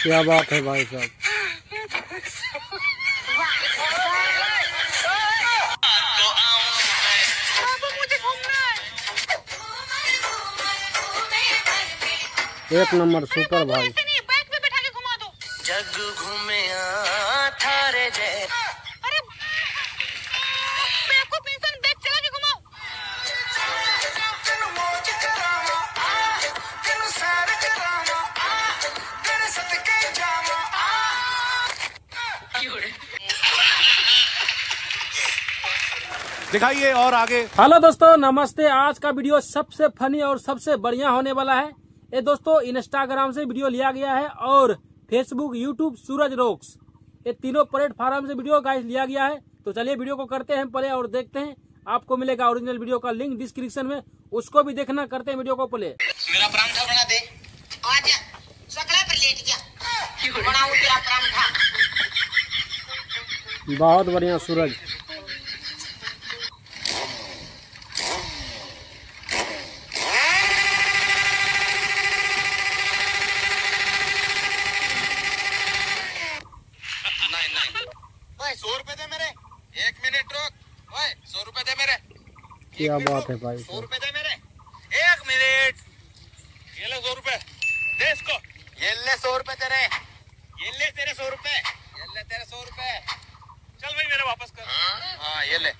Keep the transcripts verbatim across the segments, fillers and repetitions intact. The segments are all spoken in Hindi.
क्या बात है भाई साहब। एक नंबर सुपर भाई। बाइक पे बैठा के घुमा दो। जग घूमे थारे जे। अरे बेवकूफ इंसान, बैग चला के घुमाओ। दिखाइए और आगे। हेलो दोस्तों, नमस्ते। आज का वीडियो सबसे फनी और सबसे बढ़िया होने वाला है। ये दोस्तों इंस्टाग्राम से वीडियो लिया गया है और फेसबुक, यूट्यूब, सूरज रॉक्स, ये तीनों प्लेटफॉर्म से वीडियो गाइस लिया गया है। तो चलिए वीडियो को करते हैं प्ले और देखते हैं। आपको मिलेगा ओरिजिनल वीडियो का लिंक डिस्क्रिप्शन में, उसको भी देखना। करते हैं वीडियो को प्ले। मेरा परांठा बना दे। आजा सकला पर लेट गया। बनाऊं तेरा परांठा। बहुत बढ़िया सूरज। सौ रुपए दे मेरे। एक मिनट रुक। ओए सौ रुपए दे मेरे। क्या बात है भाई। सौ रुपए दे मेरे। एक मिनट। ये ले सौ रुपए दे इसको। ये ले सौ रुपए तेरे। ये ले तेरे सौ रुपए। ये ले तेरे सौ रुपए। चल भाई मेरे वापस कर। हाँ ये ले।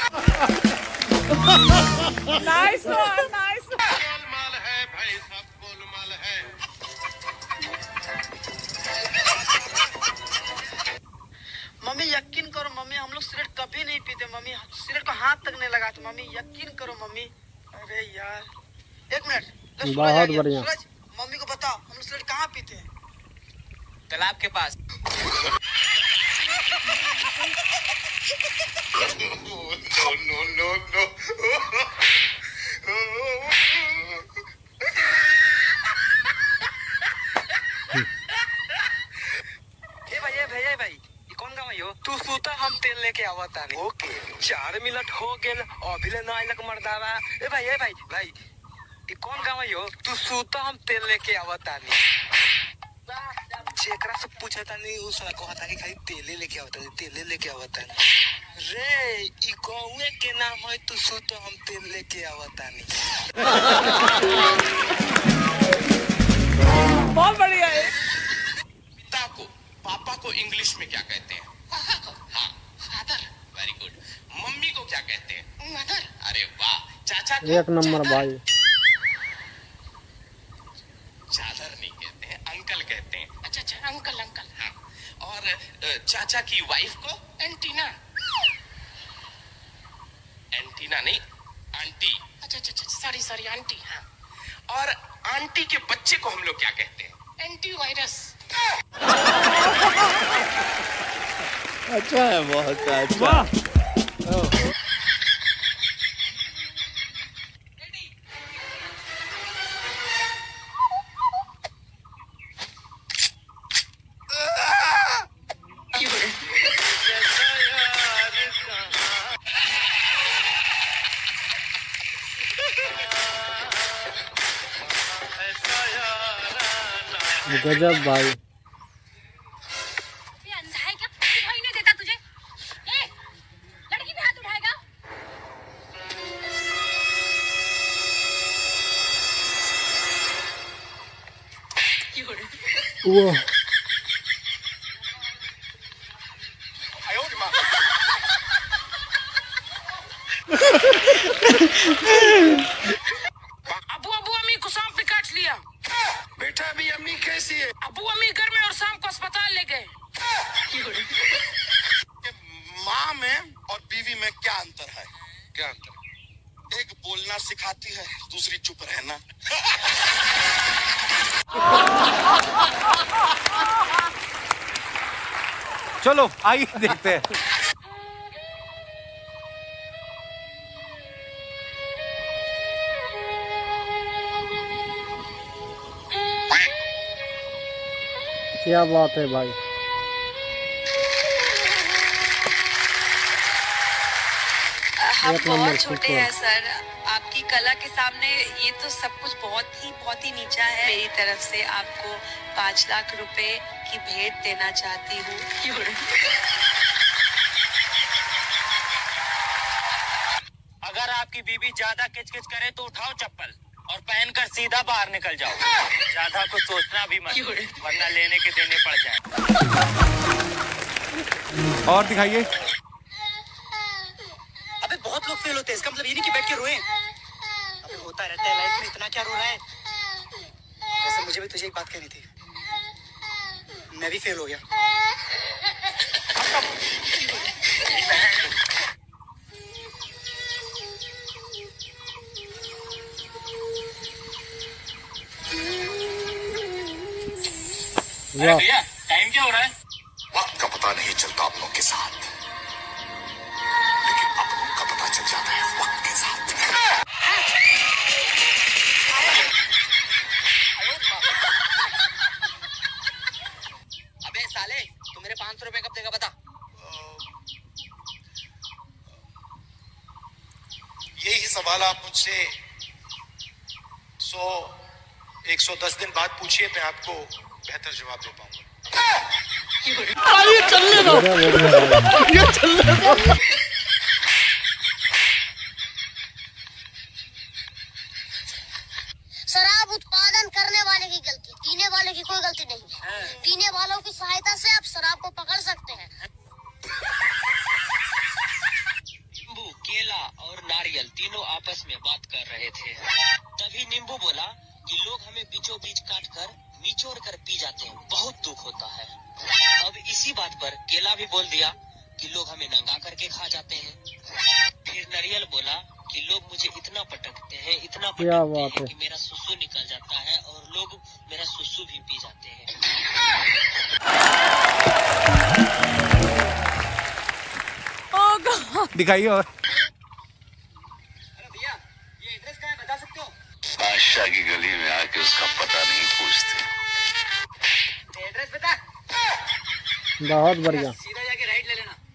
Nice one, nice one. गोलमाल है भाई, सब गोलमाल है। मम्मी यकीन करो मम्मी, हम लोग सिगरेट कभी नहीं पीते मम्मी, सिगरेट को हाथ तक नहीं लगाते मम्मी, यकीन करो मम्मी। अरे यार एक मिनट। बहुत बढ़िया। सूरज, मम्मी को बताओ हम लोग सिगरेट कहाँ पीते हैं? तालाब के पास। No no no no. ए भाई ए भाई ए भाई, ये कौन गाँव है यो? तू सूता हम तेल लेके आवत तानी। ओके चार मिनट हो गेल अभी ले ना आइलक मर्दावा। ए भाई ए भाई भाई, ये कौन गाँव है यो? तू सूता हम तेल लेके आवत तानी। जेकरा से पूछा तानी उस कहता कि खाली तेले लेके आवत तानी, तेले लेके आवत तानी। रे ई गाँव के नाम है तू सूता हम तेल लेके आवत तानी। बहुत बढ़िया है। पिता को, पापा को इंग्लिश में क्या कहते हैं? हाँ फादर। Very good. मम्मी को क्या कहते हैं? मदर। अरे वाह। चाचा को? एक नंबर भाई। चादर नहीं कहते हैं, अंकल कहते हैं। अच्छा अच्छा, अंकल अंकल। हाँ। और अ, चाचा की वाइफ को? एंटीना। एंटीना नहीं, आंटी। अच्छा अच्छा अच्छा, सॉरी सॉरी, आंटी। हाँ। और आंटी के बच्चे को हम लोग क्या कहते हैं? Anti virus. अच्छा है, बहुत अच्छा। गजब भाई। ये अंधा है क्या? दिखाई नहीं देता तुझे? ए, लड़की पे हाथ उठाएगा? वो अबू अबू अम्मी को सांप ने काट लिया। बेटा अभी अम्मी कैसी है? अबू अम्मी घर में और शाम को अस्पताल ले गए। माँ में और बीवी में क्या अंतर है? क्या अंतर? एक बोलना सिखाती है, दूसरी चुप रहना। चलो आइए देखते हैं। क्या बात है भाई। हम बहुत छोटे हैं सर, आपकी कला के सामने ये तो सब कुछ बहुत ही बहुत ही नीचा है। मेरी तरफ से आपको पाँच लाख रुपए की भेंट देना चाहती हूँ। अगर आपकी बीबी ज्यादा किचकिच करे तो उठाओ चप्पल और पहनकर सीधा बाहर निकल जाओ। ज्यादा कुछ सोचना भी मत, वरना लेने के देने पड़ जाए। और दिखाइए। अबे बहुत लोग फेल होते हैं, इसका मतलब ये नहीं कि बैठ के रोए। अबे होता रहता है लाइफ में, इतना क्या रो रहा है। वैसे मुझे भी तुझे एक बात कहनी थी, मैं भी फेल हो गया। भैया टाइम क्या हो रहा है? वक्त का पता नहीं चलता अपनों के साथ, लेकिन अपनों का पता चल जाता है वक्त के साथ। अबे साले, तू मेरे पाँच सौ रुपए कब देगा बता? यही सवाल आप मुझसे सौ एक सौ दस दिन बाद पूछिए, मैं आपको बेहतर जवाब दे पाऊंगा। शराब उत्पादन करने वाले की गलती, पीने वाले की कोई गलती नहीं। पीने वालों की सहायता से आप शराब को पकड़ सकते हैं। नींबू, केला और नारियल तीनों आपस में बात कर रहे थे। तभी नींबू बोला कि लोग हमें बीचों बीच काट कर निचोड़ कर पी जाते हैं, बहुत दुख होता है। अब इसी बात पर केला भी बोल दिया कि लोग हमें नंगा करके खा जाते हैं। फिर नारियल बोला कि लोग मुझे इतना पटकते हैं, इतना पटकते हैं कि मेरा सुसु निकल जाता है और लोग मेरा सुसु भी पी जाते हैं। दिखाइए। और अरे भैया, ये एड्रेस कहाँ है, बता सकते हो? बादशाह की गली में आके उसका पता नहीं पूछते। एड्रेस बता। बहुत बढ़िया। सीधा जाके राइट ले लेना।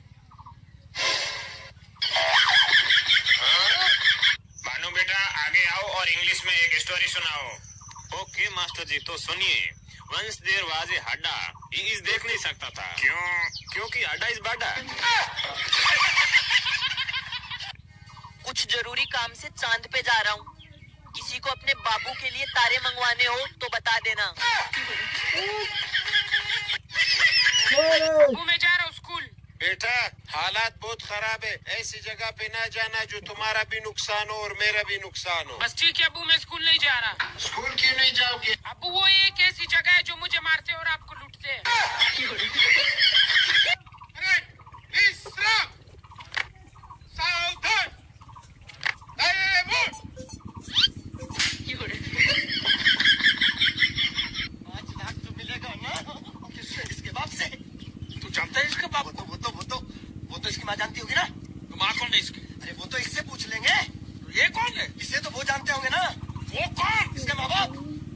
मानो बेटा आगे आओ और इंग्लिश में एक स्टोरी सुनाओ। ओके मास्टर जी, तो सुनिए। वंस देयर वाज ए हड्डा, ही इज देख नहीं सकता था। क्यों? क्योंकि हड्डा इज बाडा। कुछ जरूरी काम से चांद पे जा रहा हूँ। किसी को अपने बाबू के लिए तारे मंगवाने हो तो बता देना। मैं जा रहा हूँ स्कूल। बेटा हालात बहुत खराब है, ऐसी जगह पे ना जाना जो तुम्हारा भी नुकसान हो और मेरा भी नुकसान हो। बस ठीक है अबू, मैं स्कूल नहीं जा रहा। स्कूल क्यों नहीं जाओगे? अबू वो एक ऐसी जगह है जो मुझे मारते और आपको लूटते हैं। अरे विश्राम, सावधान, आज लाख तो मिलेगा ना? किससे? इसके बाप से। तू जानता है इसका बाप? वो तो वो तो वो तो वो तो इसकी माँ जानती होगी ना? तो माँ कौन है इसकी? अरे वो तो इससे पूछ लेंगे। तो ये कौन है? इसे तो वो जानते होंगे ना? वो कौन? इसके माँ बाप।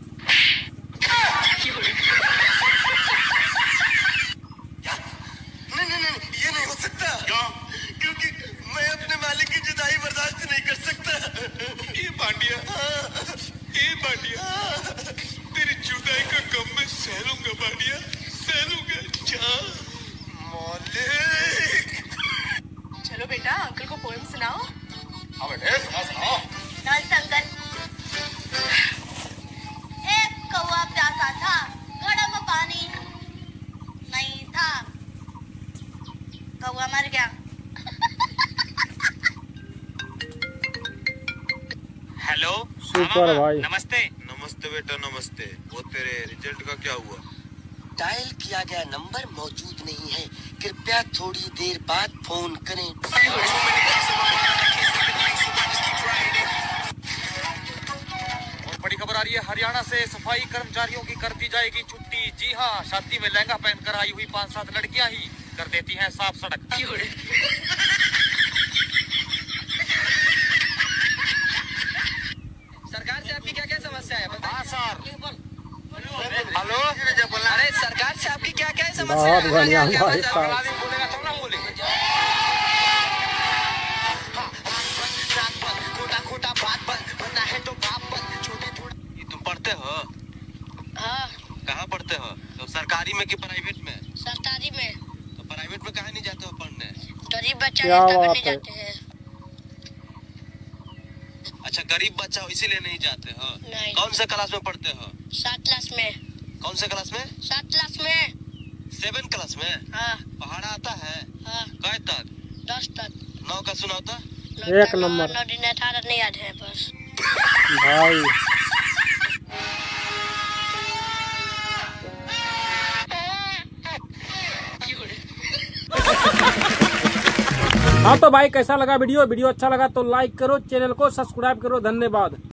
नहीं नहीं नहीं, ये नहीं हो सकता। क्यों? क्योंकि मैं अपने मालिक की जुदाई बर्दाश्त नहीं कर सकता। ये बांडिया, ये बांडिया, तेरी जुदाई का गम मैं सह लूंगा बांडिया, सह लूंगा। जा मालिक। चलो बेटा अंकल को पोएम सुनाओ। हाँ बेटे, सुना सुनाओ। नरसंगत। एक कौवा प्यासा था, घड़े में पानी नहीं था, कौवा मर गया। हेलो सुपर भाई। नमस्ते। नमस्ते बेटा नमस्ते। वो तेरे रिजल्ट का क्या हुआ? डायल किया गया नंबर मौजूद नहीं है, कृपया थोड़ी देर बाद फोन करें। और बड़ी खबर आ रही है हरियाणा से, सफाई कर्मचारियों की कर दी जाएगी छुट्टी। जी हाँ, शादी में लहंगा पहनकर आई हुई पांच सात लड़कियां ही कर देती हैं साफ सड़क। सरकार से आपकी क्या क्या समस्या है? हाँ सर। हेलो, अरे सरकार से आपकी क्या क्या समस्या बहुत है? बढ़िया क्या भाई बात है? साहब। बोलेगा तब ना बोलेगा। रात बंद, खोटा खोटा बात बंद, हो? हाँ कहाँ पढ़ते हो? तो सरकारी में कि प्राइवेट में? सरकारी में। तो प्राइवेट में काहे नहीं जाते हो पढ़ने? गरीब बच्चा क्या है तब बात नहीं है। जाते हैं। अच्छा गरीब बच्चा हो इसीलिए नहीं जाते हो? नहीं। कौन से क्लास में पढ़ते हो? सात क्लास में। कौन से क्लास में? सात क्लास में। सेवन क्लास में? हाँ पहाड़ा आता है? हाँ कै तक? दस तक। नौ का सुनाओ तो? एक नंबर। नौ दिन अठारह नहीं याद है बस। भाई हाँ तो भाई कैसा लगा वीडियो वीडियो अच्छा लगा तो लाइक करो, चैनल को सब्सक्राइब करो। धन्यवाद।